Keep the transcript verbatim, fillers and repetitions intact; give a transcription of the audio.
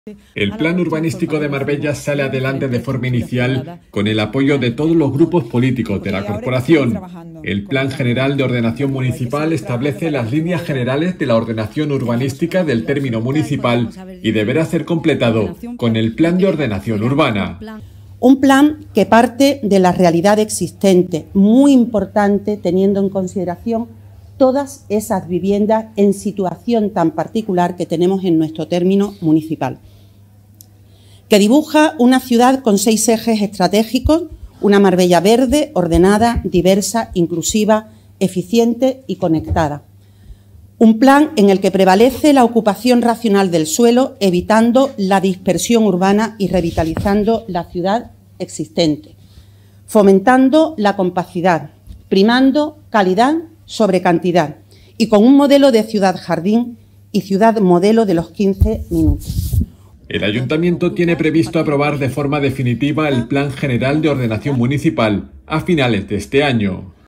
El plan urbanístico de Marbella sale adelante de forma inicial con el apoyo de todos los grupos políticos de la corporación. El Plan General de Ordenación Municipal establece las líneas generales de la ordenación urbanística del término municipal y deberá ser completado con el Plan de Ordenación Urbana. Un plan que parte de la realidad existente, muy importante teniendo en consideración todas esas viviendas en situación tan particular que tenemos en nuestro término municipal, que dibuja una ciudad con seis ejes estratégicos, una Marbella verde, ordenada, diversa, inclusiva, eficiente y conectada. Un plan en el que prevalece la ocupación racional del suelo, evitando la dispersión urbana y revitalizando la ciudad existente, fomentando la compacidad, primando calidad sobre cantidad y con un modelo de ciudad-jardín y ciudad modelo de los quince minutos. El Ayuntamiento tiene previsto aprobar de forma definitiva el Plan General de Ordenación Municipal a finales de este año.